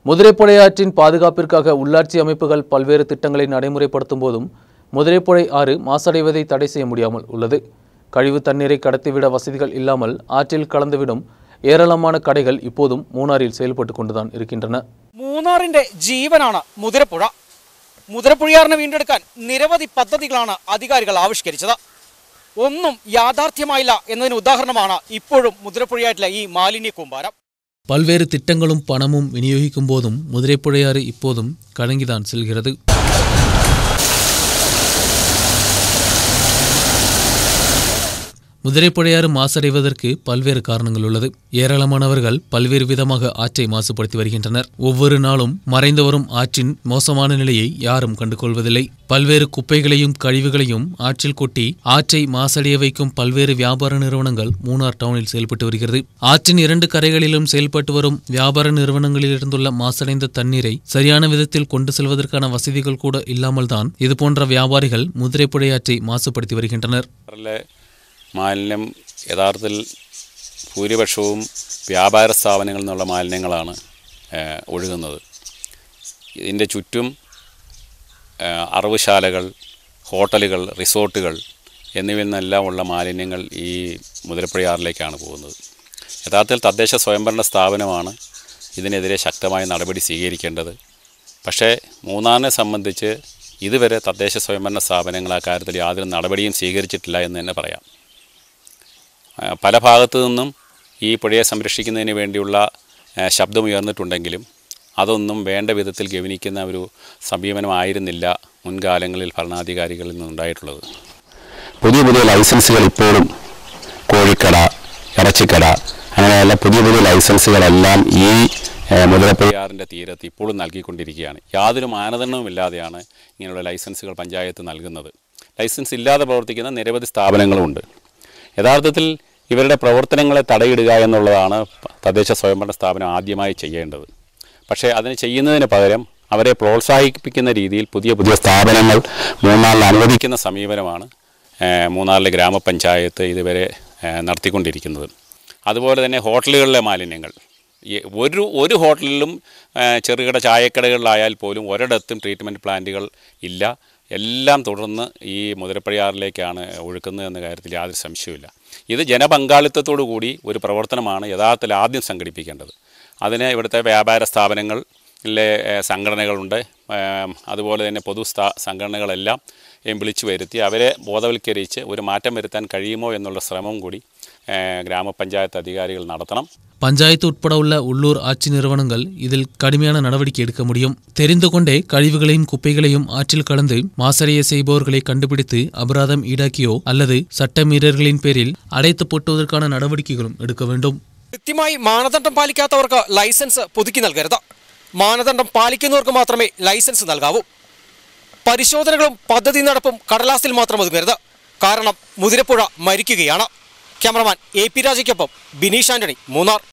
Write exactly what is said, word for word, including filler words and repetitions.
முதிரைப்புழை ஆற்றின் பாதுகாப்பிற்காக உள்ளாட்சி அமைப்புகள் பல்வேறு திட்டங்களை நடைமுறைப்படுத்தும் போதும் முதிரைப்புழை ஆறு மாசடைவதை தடை செய்ய முடியாமல் உள்ளது. கழிவு தண்ணீரை கடத்திவிட வசதிகள் இல்லாமல் ஆற்றில் கலந்துவிடும் ஏராளமான கடைகள் இப்போதும் മൂന്നാറിൽ செயல்பட்டு கொண்டுதான் இருக்கின்றன. മൂന്നാറിന്റെ ജീവനാണ് മുതിരപ്പുഴ. മുതിരപ്പുഴയാറിനെ വീണ്ടെടുക്കാൻ നിരവധി പദ്ധതികളാണ് അധികാരികൾ ആവിഷ്കരിച്ചത്. ഒന്നും യാഥാർത്ഥ്യമായില്ല എന്നതിന് ഉദാഹരണമാണ് ഇപ്പോഴും മുതിരപ്പുഴയാറ്റിലെ ഈ മാലിന്യ കൂമ്പാരം. பல்வேறு திட்டங்களும் பணமும் விநியோகிக்கும் போதும் முதிரைப்புழையாறு இப்போதும் கலங்கிதான் செல்கிறது. முதிரைப்புழையாறு மாசடைவதற்கு பல்வேறு காரணங்கள் உள்ளது. ஏராளமானவர்கள் பல்வேறு விதமாக ஆற்றை மாசுபடுத்தி வருகின்றனர். ஒவ்வொரு நாளும் மறைந்து வரும் ஆற்றின் மோசமான நிலையை யாரும் கண்டுகொள்வதில்லை. பல்வேறு குப்பைகளையும் கழிவுகளையும் ஆற்றில் கொட்டி ஆற்றை மாசடைய வைக்கும் பல்வேறு வியாபார நிறுவனங்கள் மூணார் டவுனில் செயல்பட்டு வருகிறது. ஆற்றின் இரண்டு கரைகளிலும் செயல்பட்டு வரும் வியாபார நிறுவனங்களிலிருந்துள்ள மாசடைந்த தண்ணீரை சரியான விதத்தில் கொண்டு செல்வதற்கான வசதிகள் கூட இல்லாமல் தான் இதுபோன்ற வியாபாரிகள் முதிரைப்புழை ஆற்றை மாசுபடுத்தி வருகின்றனர். മാലിന്യം യഥാർത്ഥത്തിൽ ഭൂരിപക്ഷവും വ്യാപാര സ്ഥാപനങ്ങളിൽ നിന്നുള്ള മാലിന്യങ്ങളാണ് ഒഴുകുന്നത്. ഇതിൻ്റെ ചുറ്റും അറവുശാലകൾ, ഹോട്ടലുകൾ, റിസോർട്ടുകൾ എന്നിവയിൽ നിന്നെല്ലാം ഉള്ള മാലിന്യങ്ങൾ ഈ മുതിരപ്പുഴയാറിലേക്കാണ് പോകുന്നത്. യഥാർത്ഥത്തിൽ തദ്ദേശ സ്വയംഭരണ സ്ഥാപനമാണ് ഇതിനെതിരെ ശക്തമായ നടപടി സ്വീകരിക്കേണ്ടത്. പക്ഷേ മൂന്നാറിനെ സംബന്ധിച്ച് ഇതുവരെ തദ്ദേശ സ്വയംഭരണ സ്ഥാപനങ്ങൾ ആ കാര്യത്തിൽ യാതൊരു നടപടിയും സ്വീകരിച്ചിട്ടില്ല എന്ന് തന്നെ പറയാം. പല ഭാഗത്തു നിന്നും ഈ പുഴയെ സംരക്ഷിക്കുന്നതിന് വേണ്ടിയുള്ള ശബ്ദമുയർന്നിട്ടുണ്ടെങ്കിലും അതൊന്നും വേണ്ട വിധത്തിൽ ഗവനിക്കുന്ന ഒരു സമീപനമായിരുന്നില്ല മുൻകാലങ്ങളിൽ ഭരണാധികാരികളിൽ നിന്നുണ്ടായിട്ടുള്ളത്. പുതിയ പുതിയ ലൈസൻസുകൾ ഇപ്പോഴും കോഴിക്കട, ഇറച്ചിക്കട അങ്ങനെയുള്ള പുതിയ പുതിയ ലൈസൻസുകളെല്ലാം ഈ മുതിരപ്പുഴയാറിൻ്റെ തീരത്ത് ഇപ്പോഴും നൽകിക്കൊണ്ടിരിക്കുകയാണ്. യാതൊരു മാനദണ്ഡവുമില്ലാതെയാണ് ഇങ്ങനെയുള്ള ലൈസൻസുകൾ പഞ്ചായത്ത് നൽകുന്നത്. ലൈസൻസ് ഇല്ലാതെ പ്രവർത്തിക്കുന്ന നിരവധി സ്ഥാപനങ്ങളുമുണ്ട്. യഥാർത്ഥത്തിൽ ഇവരുടെ പ്രവർത്തനങ്ങളെ തടയിടുക എന്നുള്ളതാണ് തദ്ദേശ സ്വയംഭരണ സ്ഥാപനം ആദ്യമായി ചെയ്യേണ്ടത്. പക്ഷേ അതിന് ചെയ്യുന്നതിന് പകരം അവരെ പ്രോത്സാഹിപ്പിക്കുന്ന രീതിയിൽ പുതിയ പുതിയ സ്ഥാപനങ്ങൾ മൂന്നാറിൽ അനുവദിക്കുന്ന സമീപനമാണ് മൂന്നാറിലെ ഗ്രാമപഞ്ചായത്ത് ഇതുവരെ നടത്തിക്കൊണ്ടിരിക്കുന്നത്. അതുപോലെ തന്നെ ഹോട്ടലുകളിലെ മാലിന്യങ്ങൾ ഒരു ഒരു ഹോട്ടലിലും ചെറുകിട ചായക്കടകളിലായാൽ പോലും ഒരിടത്തും ട്രീറ്റ്മെൻറ്റ് പ്ലാന്റുകൾ ഇല്ല. എല്ലാം തുടർന്ന് ഈ മുതിരപ്പുഴയാറിലേക്കാണ് ഒഴുക്കുന്നത് എന്ന കാര്യത്തിൽ യാതൊരു സംശയവുമില്ല. ഇത് ജനപങ്കാളിത്തത്തോടു കൂടി ഒരു പ്രവർത്തനമാണ് യഥാർത്ഥത്തിൽ ആദ്യം സംഘടിപ്പിക്കേണ്ടത്. അതിന് ഇവിടുത്തെ വ്യാപാര സ്ഥാപനങ്ങളിലെ സംഘടനകളുണ്ട്. അതുപോലെ തന്നെ പൊതു സ്ഥാ സംഘടനകളെല്ലാം വിളിച്ചു വരുത്തി അവരെ ബോധവൽക്കരിച്ച് ഒരു മാറ്റം വരുത്താൻ കഴിയുമോ എന്നുള്ള ശ്രമം കൂടി ഗ്രാമപഞ്ചായത്ത് അധികാരികൾ നടത്തണം. பஞ்சாயத்து உட்பட உள்ள உள்ளூர் ஆட்சி நிறுவனங்கள் இதில் கடுமையான நடவடிக்கை எடுக்க முடியும். தெரிந்து கொண்டே கழிவுகளையும் குப்பைகளையும் ஆற்றில் கலந்து மாசடைய செய்பவர்களை கண்டுபிடித்து அபராதம் ஈடாக்கியோ அல்லது சட்டமீறல்களின் പേരിൽ അടയ്ത്തു പൊട്ടുവதற்கான നടപടികളും എടുക്ക வேண்டும். കൃത്യമായി മാനദണ്ഡം പാലിക്കാത്തവർക്ക് ലൈസൻസ് പുതുക്കി നൽകരുത്. മാനദണ്ഡം പാലിക്കുന്നവർക്ക് മാത്രമേ ലൈസൻസ് നൽകാവൂ. പരിശോധനകളും പദ്ധതി നടപ്പും കടലാസിൽ മാത്രം ഒതുങ്ങരുത്. കാരണം മുതിരപ്പുഴ മരിക്കുകയാണ്. ക്യാമറമാൻ എ പി രാജയ്ക്കൊപ്പം ബിനീഷ് ആന്റണി, മൂന്നാർ.